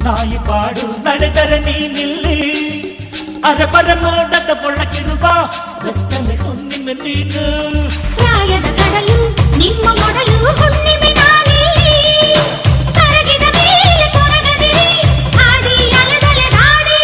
ನಾಯಿ ಪಾಡು ನಡೆದರೆ ನೀನಿಲ್ಲಿ ಅರಬರ ನೋಡದ ಒಳಗಿರುವ ಬೆತ್ತಲೆ ಹುಣ್ಣಿಮೆ ನೀನು ಪ್ರಾಯದ ಕಡಲು ನಿಮ್ಮ ಮೊಡಲು ಹುಣ್ಣಿಮೆ ನಾನಿಲ್ಲಿ ಕರಗಿದ ಮೇಲೆ ಕೊರಗದಿರಿ ಆಡಿ ಅಲೆದಲೆ ನಾಡಿ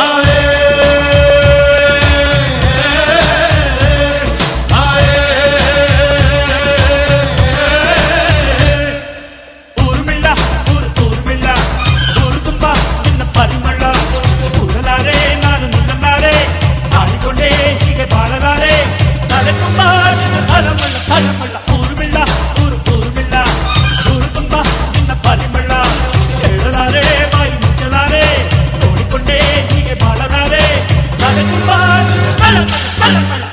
ಊರ್ಮಿಳ ಊರ್ಮಿಳ ಊರು ತುಂಬ ನಿನ್ನ ಪರಿಮಳ ಊರಲಾರೆ ನಾನು ನಿನ್ನಲಾರೆ ಆಡಿಕೊಂಡೆ ಹೀಗೆ ಬಾಳಲಾರೆ ತಲೆ ತುಂಬ ನಿನ್ನ ತಲಮಳ್ಳ ತಲಮಳ್ಳ ಊರ್ಮಿಳ ಊರ್ಮಿಳ ಊರು ತುಂಬ ನಿನ್ನ ಪರಿಮಳ ಹೇಳಲಾರೆ ಬಾಯಿ ಮುಚ್ಚಲಾರೆ ನೋಡಿಕೊಂಡೆ ಹೀಗೆ ಬಾಳಲಾರೆ ತಲೆ ತುಂಬ ನಿನ್ನ ತಲಮಳ್ಳ ತಲಮಳ್ಳ